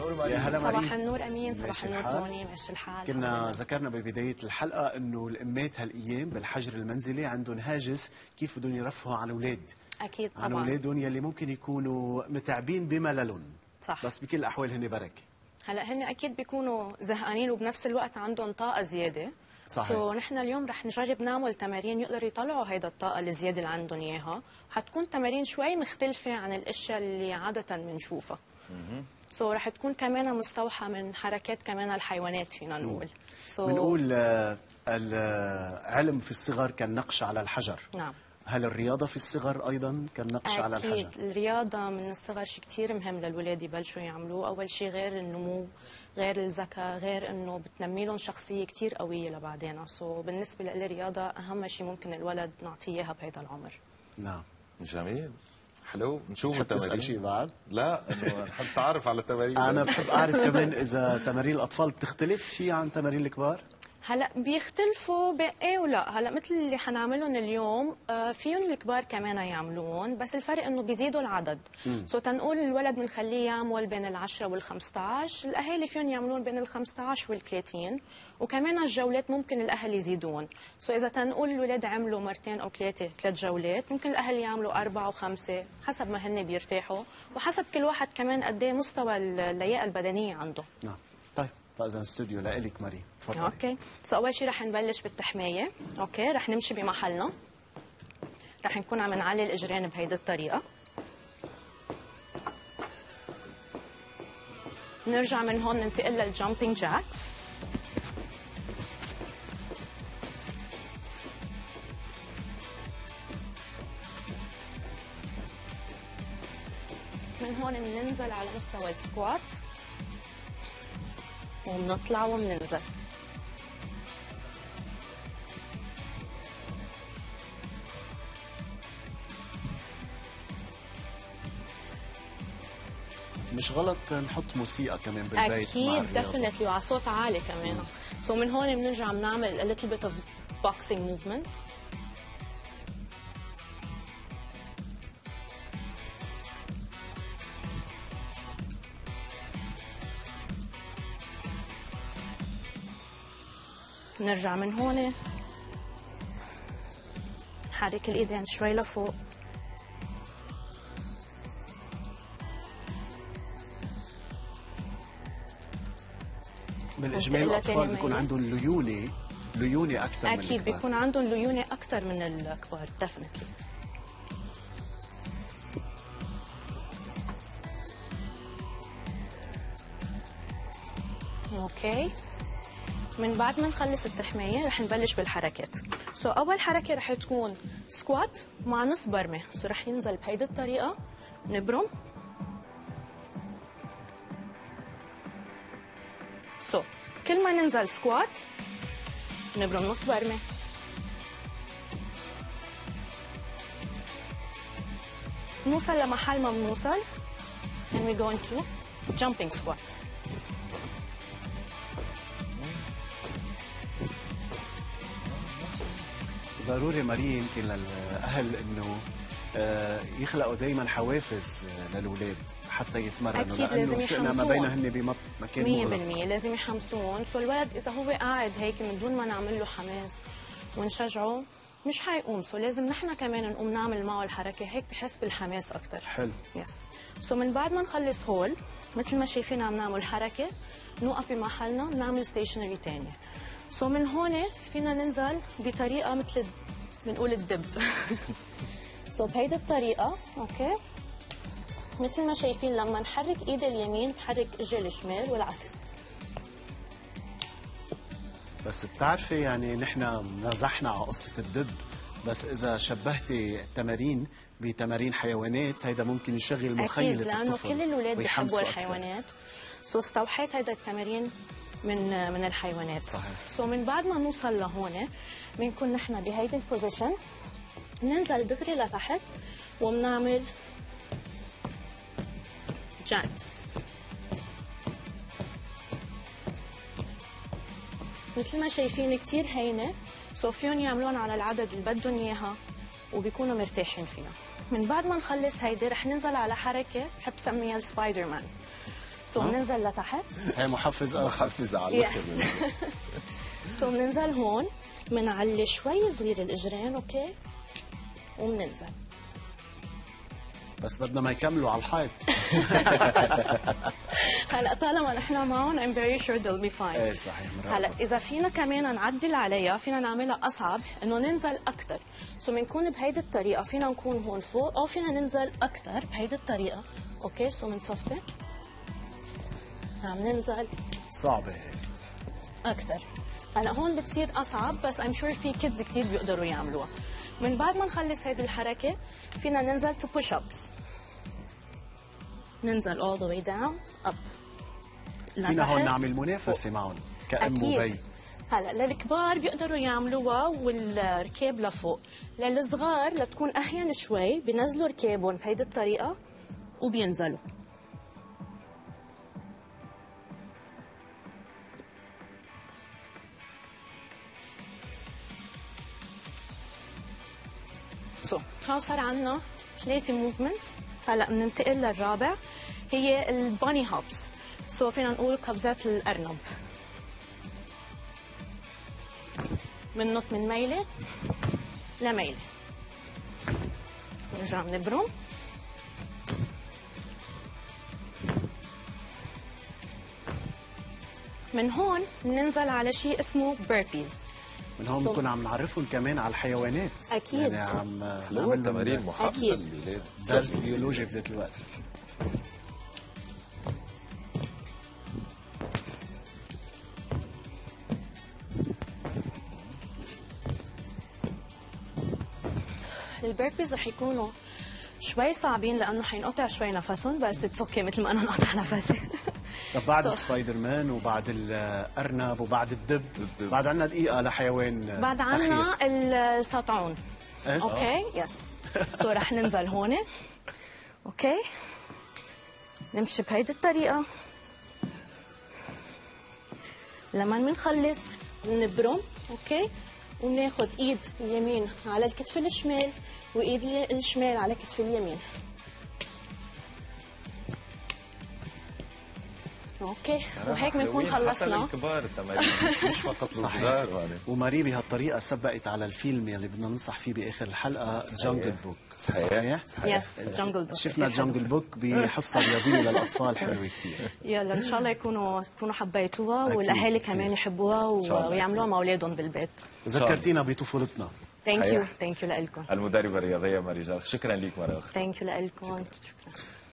النور مريم. يا هلا مريم. صباح النور امين. صباح النور توني. ماشي الحال. كنا ذكرنا ببدايه الحلقه انه الامات هالايام بالحجر المنزلي عندهم هاجس كيف بدهم يرفهوا عن الاولاد. اكيد طبعا. عن اولادهم يلي ممكن يكونوا متعبين بمللهم. صح. بس بكل الاحوال هن بركه. هلا هن اكيد بيكونوا زهقانين وبنفس الوقت عندهم طاقه زياده. صحيح. نحن اليوم رح نجرب نعمل تمارين يقدروا يطلعوا هيدا الطاقه الزياده اللي عندهم اياها، وحتكون تمارين شوي مختلفه عن الاشياء اللي عاده بنشوفها. رح تكون كمان مستوحى من حركات كمان الحيوانات فينا نقول. بنقول العلم في الصغر كالنقش على الحجر. نعم. هل الرياضة في الصغر أيضا كالنقش على الحجر؟ أكيد الرياضة من الصغر شيء كثير مهم للولاد يبلشوا يعملوه. أول شيء غير النمو، غير الذكاء، غير إنه بتنمي لهم شخصية كثير قوية لبعدين. بالنسبة لي الرياضة أهم شيء ممكن الولد نعطيه إياها بهذا العمر. نعم. جميل. حلو. نشوف التمارين. تسأل شيء بعد؟ لا، انه نحب تعرف على التمارين. أنا بحب أعرف كمان إذا تمارين الأطفال بتختلف شيء عن تمارين الكبار؟ هلا بيختلفوا بايه ولا هلا مثل اللي حنعملهم اليوم فيهم الكبار كمان يعملون، بس الفرق انه بيزيدوا العدد. تنقول الولد بنخليه يعمل بين ال10 وال15، الاهالي فيهم يعملون بين ال15 وال30، وكمان الجولات ممكن الاهل يزيدون. اذا تنقول الولاد عملوا مرتين او ثلاث جولات، ممكن الاهل يعملوا 4 و5 حسب ما هن بيرتاحوا، وحسب كل واحد كمان قد ايه مستوى اللياقه البدنيه عنده. نعم. طيب فاذا استوديو لإلك مريم، تفضلي. اوكي. اول شيء رح نبلش بالتحمايه. اوكي، رح نمشي بمحلنا، رح نكون عم نعلي الاجرين بهيدي الطريقه. نرجع من هون ننتقل للجامبينج جاكس. من هون بننزل على مستوى السكوات وبنطلع وبننزل. مش غلط نحط موسيقى كمان بالبيت؟ اكيد ديفينتلي، وعلى صوت عالي كمان. من هون بنرجع بنعمل a little bit of boxing movements. نرجع من هون نحرك الايدين شوي لفوق. بالاجمال الاطفال بيكون عندهم ليونه اكثر من الكبار. اكيد بيكون عندهم ليونه اكثر من الكبار ديفينتلي. اوكي. من بعد ما نخلص التحمايه رح نبلش بالحركات. اول حركه رح تكون سكوات مع نص برمه. رح ينزل بهيدي الطريقه، نبرم. كل ما ننزل سكوات نبرم نص برمه. نوصل لمحل ما بنوصل and we go into jumping squats. ضروري مريم يمكن للاهل انه يخلقوا دائما حوافز للاولاد حتى يتمرنوا، لانه شئنا ما بينهن بمكان مغلق. 100% لازم يحمسون. الولد اذا هو قاعد هيك من دون ما نعمل له حماس ونشجعه مش حيقوم. لازم نحن كمان نقوم نعمل معه الحركه هيك بحس بالحماس اكثر. حلو. يس. من بعد ما نخلص هول مثل ما شايفين عم نعمل حركه، نوقف بمحلنا نعمل ستيشنري ثانيه. من هون فينا ننزل بطريقه مثل بنقول الدب. بهيدي الطريقه. اوكي. مثل ما شايفين لما نحرك ايد اليمين بحرك اجري الشمال والعكس. بس بتعرفي يعني نحن نزحنا على قصه الدب، بس اذا شبهتي التمارين بتمارين حيوانات هيدا ممكن يشغل مخيله الطفل. لانه كل الاولاد بيحبوا الحيوانات. استوحيت هيدا التمارين من الحيوانات. صحيح. من بعد ما نوصل لهون بنكون نحن بهيدي البوزيشن، ننزل دغري لتحت وبنعمل جانكس. مثل ما شايفين كتير هينه. فيهم يعملون على العدد اللي بدهم اياها وبيكونوا مرتاحين فيها. من بعد ما نخلص هيدي رح ننزل على حركه بحب سميها السبايدر مان. سو بننزل لتحت. هي محفز اخر. محفز على الاخر. سو بننزل هون، بنعلي شوي صغير الاجرين، اوكي، وبننزل. بس بدنا ما يكملوا على الحيط. هلا طالما نحن معهم I'm very sure they'll be fine. ايه صحيح. هلا اذا فينا كمان نعدل عليها، فينا نعملها اصعب، انه ننزل اكثر. سو بنكون بهيدي الطريقه، فينا نكون هون فوق او فينا ننزل اكثر بهيدي الطريقه، اوكي. سو بنصفي، عم ننزل صعبه هيك اكثر. هلا هون بتصير اصعب، بس I'm sure في كيدز كثير بيقدروا يعملوها. من بعد ما نخلص هيدي الحركه، فينا ننزل to push ups. ننزل all the way down up. فينا هون نعمل منافسه معهم كأم وبي. أكيد. هلا للكبار بيقدروا يعملوها والركاب لفوق، للصغار لتكون اهين شوي بينزلوا ركابهم بهيدي الطريقه وبينزلوا. هاو صار عندنا 3 موفمنتس. هلا بننتقل للرابع، هي الباني هوبس. فينا نقول قفزات الارنب. بننط من ميله لميله، نرجع بنبرم، من هون بننزل على شيء اسمه بيربيز. من هون بنكون عم نعرفهم كمان على الحيوانات. اكيد. يعني عم نعمل تمارين محفزه أكيد. للولاد، درس بيولوجي بذات الوقت. البيربيز رح يكونوا شوي صعبين لانه حينقطع شوي نفسهم، بس اتس اوكي مثل ما انا انقطع نفسي. طب بعد سبايدر مان وبعد الارنب وبعد الدب، بعد عنا دقيقه لحيوان بعد عنا السطعون. إيه؟ اوكي يس. رح ننزل هون، اوكي، نمشي بهيدي الطريقه. لما بنخلص بنبرم، اوكي، وناخد ايد اليمين على الكتف الشمال وايد الشمال على كتف اليمين. اوكي، وهيك بنكون خلصنا. حتى للكبار التمارين، مش فقط للصغار. وماري بهالطريقه سبقت على الفيلم يلي بدنا ننصح فيه باخر الحلقه، جانجل بوك. صحيح. يس، جانجل بوك. شفنا جانجل بوك بحصه رياضيه للاطفال حلوه كثير. يلا ان شاء الله يكونوا حبيتوها، والاهالي كمان يحبوها ويعملوها مع اولادهم بالبيت. ذكرتينا بطفولتنا. ثانك يو لكم. المدربه الرياضيه ماري جارخ، شكرا لك مره اخرى. ثانك يو لكم.